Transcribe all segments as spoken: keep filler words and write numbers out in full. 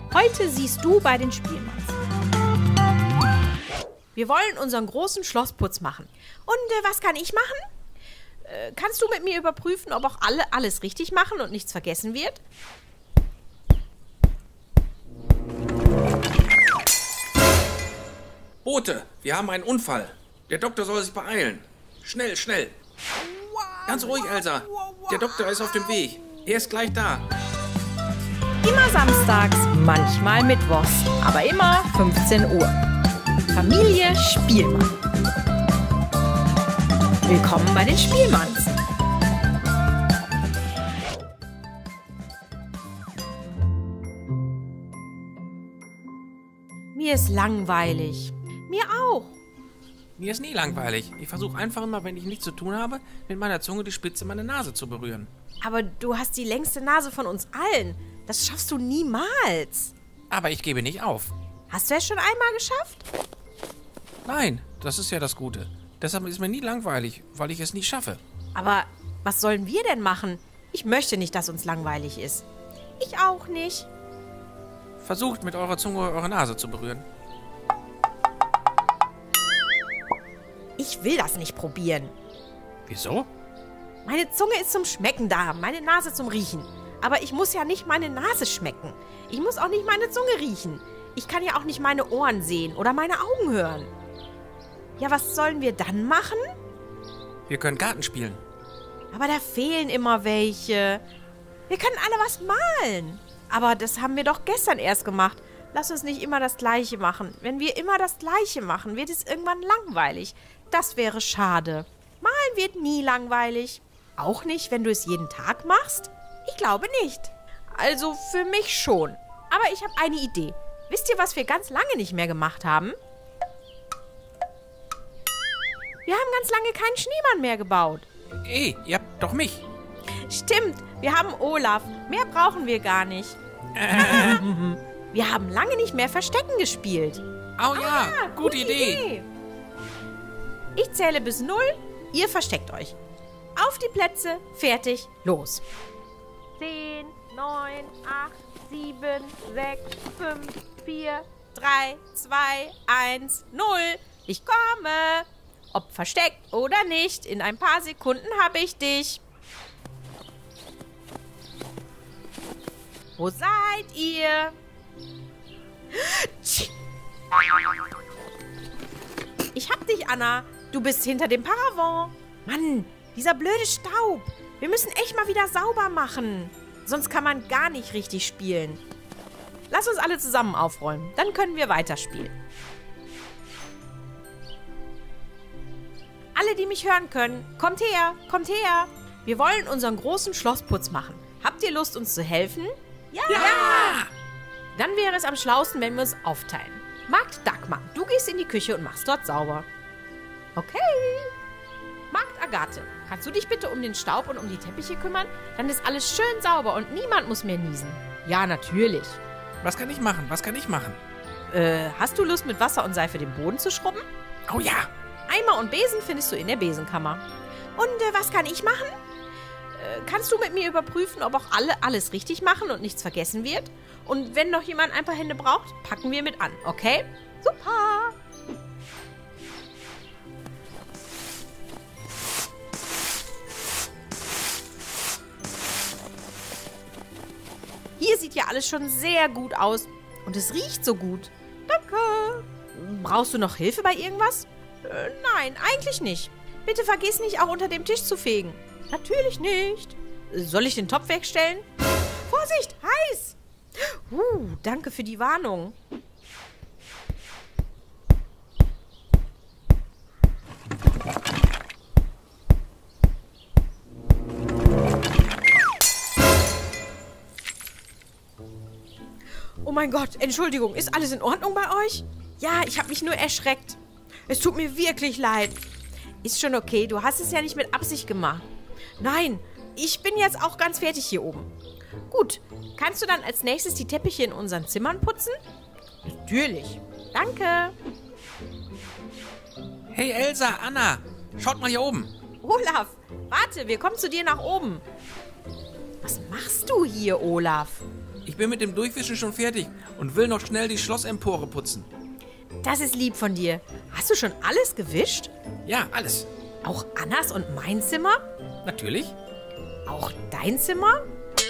Heute siehst du bei den Spielmanns. Wir wollen unseren großen Schlossputz machen. Und äh, was kann ich machen? Äh, kannst du mit mir überprüfen, ob auch alle alles richtig machen und nichts vergessen wird? Bote, wir haben einen Unfall. Der Doktor soll sich beeilen. Schnell, schnell. Ganz ruhig, Elsa. Der Doktor ist auf dem Weg. Er ist gleich da. Immer samstags, manchmal mittwochs, aber immer fünfzehn Uhr. Familie Spielmann. Willkommen bei den Spielmanns. Mir ist langweilig. Mir auch. Mir ist nie langweilig. Ich versuche einfach immer, wenn ich nichts zu tun habe, mit meiner Zunge die Spitze meiner Nase zu berühren. Aber du hast die längste Nase von uns allen. Das schaffst du niemals. Aber ich gebe nicht auf. Hast du es schon einmal geschafft? Nein, das ist ja das Gute. Deshalb ist mir nie langweilig, weil ich es nie schaffe. Aber was sollen wir denn machen? Ich möchte nicht, dass uns langweilig ist. Ich auch nicht. Versucht mit eurer Zunge eure Nase zu berühren. Ich will das nicht probieren. Wieso? Meine Zunge ist zum Schmecken da, meine Nase zum Riechen. Aber ich muss ja nicht meine Nase schmecken. Ich muss auch nicht meine Zunge riechen. Ich kann ja auch nicht meine Ohren sehen oder meine Augen hören. Ja, was sollen wir dann machen? Wir können Garten spielen. Aber da fehlen immer welche. Wir können alle was malen. Aber das haben wir doch gestern erst gemacht. Lass uns nicht immer das Gleiche machen. Wenn wir immer das Gleiche machen, wird es irgendwann langweilig. Das wäre schade. Malen wird nie langweilig. Auch nicht, wenn du es jeden Tag machst? Ich glaube nicht. Also für mich schon. Aber ich habe eine Idee. Wisst ihr, was wir ganz lange nicht mehr gemacht haben? Wir haben ganz lange keinen Schneemann mehr gebaut. Ey, ihr habt doch mich. Stimmt, wir haben Olaf. Mehr brauchen wir gar nicht. Äh. Wir haben lange nicht mehr Verstecken gespielt. Oh ja, Ah, gute, Idee. Ich zähle bis null, ihr versteckt euch. Auf die Plätze, fertig, los. Zehn, neun, acht, sieben, sechs, fünf, vier, drei, zwei, eins, null. Ich komme. Ob versteckt oder nicht, in ein paar Sekunden habe ich dich. Wo seid ihr? Ich hab dich, Anna. Du bist hinter dem Paravent. Mann, dieser blöde Staub. Wir müssen echt mal wieder sauber machen. Sonst kann man gar nicht richtig spielen. Lass uns alle zusammen aufräumen. Dann können wir weiterspielen. Alle, die mich hören können, kommt her, kommt her. Wir wollen unseren großen Schlossputz machen. Habt ihr Lust, uns zu helfen? Ja! Ja! Dann wäre es am schlausten, wenn wir uns aufteilen. Magd Dagmar, du gehst in die Küche und machst dort sauber. Okay. Magd Agathe, kannst du dich bitte um den Staub und um die Teppiche kümmern? Dann ist alles schön sauber und niemand muss mehr niesen. Ja, natürlich. Was kann ich machen? Was kann ich machen? Äh, hast du Lust, mit Wasser und Seife den Boden zu schrubben? Oh ja! Eimer und Besen findest du in der Besenkammer. Und äh, was kann ich machen? Äh, kannst du mit mir überprüfen, ob auch alle alles richtig machen und nichts vergessen wird? Und wenn noch jemand ein paar Hände braucht, packen wir mit an, okay? Super! Hier sieht ja alles schon sehr gut aus. Und es riecht so gut. Danke. Brauchst du noch Hilfe bei irgendwas? Äh, nein, eigentlich nicht. Bitte vergiss nicht, auch unter dem Tisch zu fegen. Natürlich nicht. Soll ich den Topf wegstellen? Vorsicht, heiß! Uh, danke für die Warnung. Oh mein Gott, Entschuldigung, ist alles in Ordnung bei euch? Ja, ich habe mich nur erschreckt. Es tut mir wirklich leid. Ist schon okay, du hast es ja nicht mit Absicht gemacht. Nein, ich bin jetzt auch ganz fertig hier oben. Gut, kannst du dann als nächstes die Teppiche in unseren Zimmern putzen? Natürlich. Danke. Hey Elsa, Anna, schaut mal hier oben. Olaf, warte, wir kommen zu dir nach oben. Was machst du hier, Olaf? Ich bin mit dem Durchwischen schon fertig und will noch schnell die Schlossempore putzen. Das ist lieb von dir. Hast du schon alles gewischt? Ja, alles. Auch Annas und mein Zimmer? Natürlich. Auch dein Zimmer?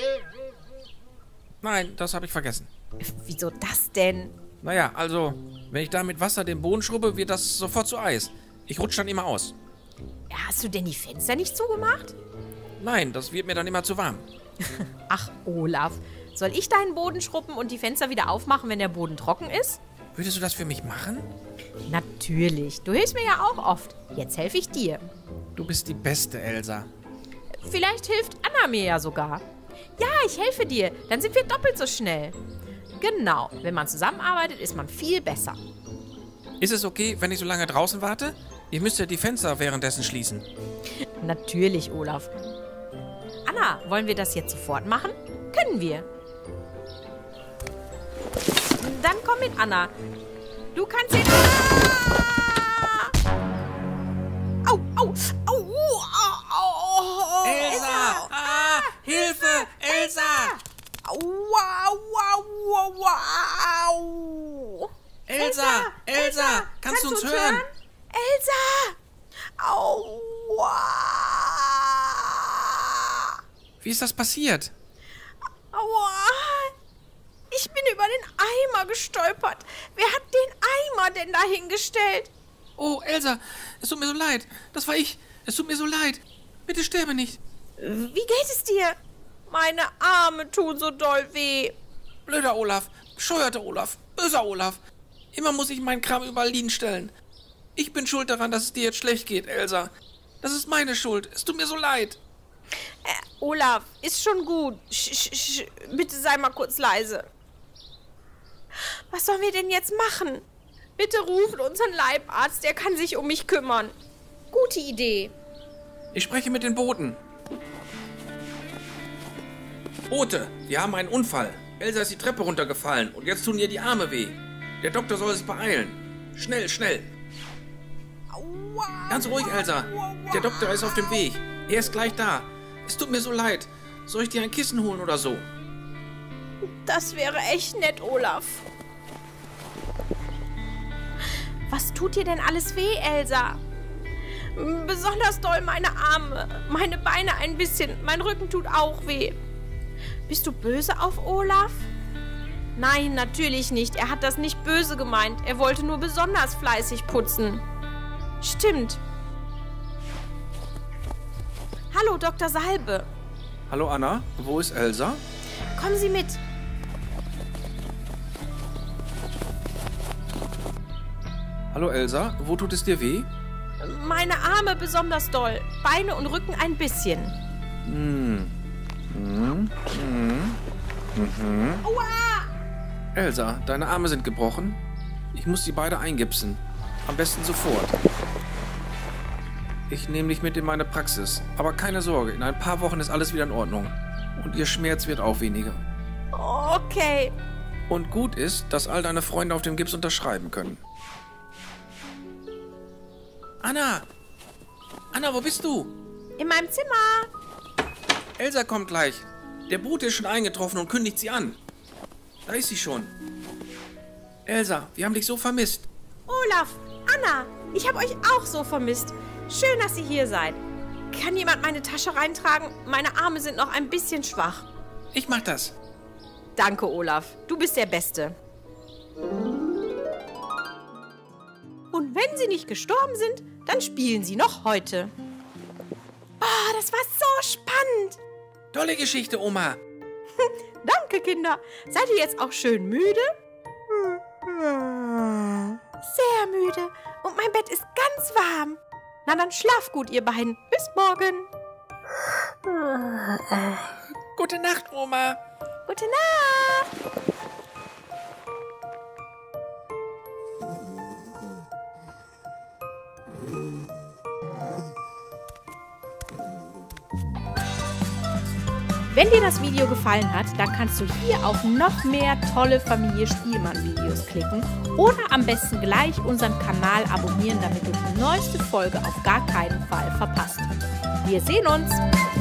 Nein, das habe ich vergessen. Wieso das denn? Naja, also, wenn ich da mit Wasser den Boden schrubbe, wird das sofort zu Eis. Ich rutsche dann immer aus. Hast du denn die Fenster nicht zugemacht? Nein, das wird mir dann immer zu warm. Ach, Olaf, soll ich deinen Boden schrubben und die Fenster wieder aufmachen, wenn der Boden trocken ist? Würdest du das für mich machen? Natürlich, du hilfst mir ja auch oft. Jetzt helfe ich dir. Du bist die Beste, Elsa. Vielleicht hilft Anna mir ja sogar. Ja, ich helfe dir, dann sind wir doppelt so schnell. Genau, wenn man zusammenarbeitet, ist man viel besser. Ist es okay, wenn ich so lange draußen warte? Ihr müsst ja die Fenster währenddessen schließen. Natürlich, Olaf. Anna, wollen wir das jetzt sofort machen? Können wir. Dann komm mit, Anna. Du kannst jetzt... Ah! Au, au, au, au, au. Elsa! Ah, Hilfe! Elsa! Wow, wow, wow, wow. Elsa! Elsa! Kannst, kannst du uns hören? hören? Elsa! Aua! Wie ist das passiert? Aua! Ich bin über den Eimer gestolpert. Wer hat den Eimer denn da hingestellt? Oh, Elsa, es tut mir so leid. Das war ich. Es tut mir so leid. Bitte sterbe nicht. Wie geht es dir? Meine Arme tun so doll weh. Blöder Olaf, bescheuerter Olaf, böser Olaf. Immer muss ich meinen Kram überall liegen stellen. Ich bin schuld daran, dass es dir jetzt schlecht geht, Elsa. Das ist meine Schuld. Es tut mir so leid. Äh, Olaf, ist schon gut. Sch, sch, sch, bitte sei mal kurz leise. Was sollen wir denn jetzt machen? Bitte rufen unseren Leibarzt, der kann sich um mich kümmern. Gute Idee. Ich spreche mit den Boten. Bote, wir haben einen Unfall. Elsa ist die Treppe runtergefallen und jetzt tun ihr die Arme weh. Der Doktor soll sich beeilen. Schnell, schnell. Ganz ruhig, Elsa. Der Doktor ist auf dem Weg. Er ist gleich da. Es tut mir so leid. Soll ich dir ein Kissen holen oder so? Das wäre echt nett, Olaf. Was tut dir denn alles weh, Elsa? Besonders doll meine Arme, meine Beine ein bisschen. Mein Rücken tut auch weh. Bist du böse auf Olaf? Nein, natürlich nicht. Er hat das nicht böse gemeint. Er wollte nur besonders fleißig putzen. Stimmt. Hallo, Doktor Salbe. Hallo, Anna. Wo ist Elsa? Kommen Sie mit. Hallo, Elsa. Wo tut es dir weh? Meine Arme besonders doll. Beine und Rücken ein bisschen. Hm. Hm. Hm. Mhm. Aua! Elsa, deine Arme sind gebrochen. Ich muss sie beide eingipsen. Am besten sofort. Ich nehme dich mit in meine Praxis. Aber keine Sorge, in ein paar Wochen ist alles wieder in Ordnung. Und ihr Schmerz wird auch weniger. Okay. Und gut ist, dass all deine Freunde auf dem Gips unterschreiben können. Anna! Anna, wo bist du? In meinem Zimmer. Elsa kommt gleich. Der Bote ist schon eingetroffen und kündigt sie an. Da ist sie schon. Elsa, wir haben dich so vermisst. Olaf, Anna, ich habe euch auch so vermisst. Schön, dass ihr hier seid. Kann jemand meine Tasche reintragen? Meine Arme sind noch ein bisschen schwach. Ich mach das. Danke, Olaf. Du bist der Beste. Und wenn sie nicht gestorben sind, dann spielen sie noch heute. Oh, das war so spannend. Tolle Geschichte, Oma. Danke, Kinder. Seid ihr jetzt auch schön müde? Sehr müde. Und mein Bett ist ganz warm. Na, dann schlaf gut, ihr beiden. Bis morgen. Gute Nacht, Oma. Gute Nacht. Wenn dir das Video gefallen hat, dann kannst du hier auf noch mehr tolle Familie Spielmann-Videos klicken oder am besten gleich unseren Kanal abonnieren, damit du die neueste Folge auf gar keinen Fall verpasst. Wir sehen uns!